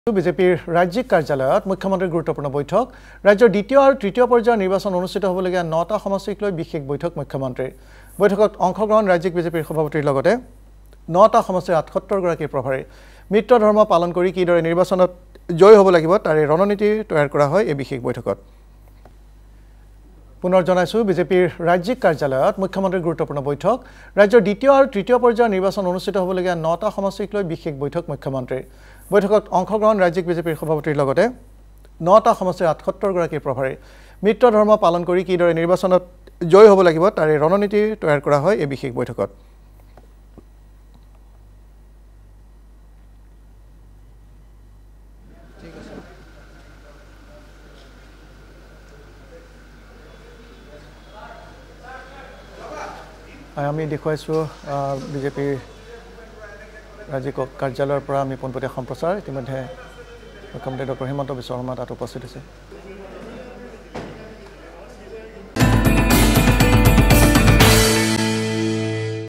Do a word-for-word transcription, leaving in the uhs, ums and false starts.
বিজেপিৰ ৰাজ্যিক কাৰ্যালয়ত মুখ্যমন্ত্ৰীৰ গুৰুত্বপূৰ্ণ বৈঠক ৰাজ্যৰ দ্বিতীয় আৰু তৃতীয় পৰ্যায়ৰ নিৰ্বাচন অনুষ্ঠিত হ'বলগীয়া নটা সমষ্টিক লৈ বিশেষ বৈঠক মুখ্যমন্ত্ৰীৰ বৈঠকত অংশগ্ৰহণ ৰাজ্যিক বিজেপিৰ সভাপতিৰ লগতে নটা সমষ্টিৰ আঠসত্তৰ গৰাকী প্ৰভাৰী মিত্ৰ ধৰ্ম পালন কৰি কিদৰে নিৰ্বাচনত জয় হ'ব লাগিব তাৰে ৰণনীতি তৈয়াৰ কৰা হয় এই বিশেষ বৈঠকত পুনৰ জনাইছো বিজেপিৰ ৰাজ্যিক কাৰ্যালয়ত মুখ্যমন্ত্ৰীৰ গুৰুত্বপূৰ্ণ বৈঠক ৰাজ্যৰ দ্বিতীয় আৰু তৃতীয় পৰ্যায়ৰ নিৰ্বাচন অনুষ্ঠিত হ'বলগীয়া নটা সমষ্টিক লৈ বিশেষ বৈঠক মুখ্যমন্ত্ৰীৰ বৈঠকত অংশগ্ৰহণ ৰাজ্যিক বিজেপিৰ সভাপতিৰ লগতে নটা সমষ্টিৰ আঠসত্তৰ গৰাকী প্ৰভাৰী মিত্ৰ ধৰ্ম পালন কৰি কিদৰে নিৰ্বাচনত জয় হ'ব লাগিব তাৰে ৰণনীতি তৈয়াৰ কৰা হয় এই বিশেষ বৈঠকত আমি দেখুৱাইছো বিজেপিৰ ৰাজ্যিক কাৰ্যালয়ৰ পৰা আমি পোনপটীয়া সম্প্ৰচাৰ ইতিমধ্যে মুখ্যমন্ত্ৰী ডক্টৰ হিমন্ত বিশ্ব শৰ্মা তাত উপস্থিত আছে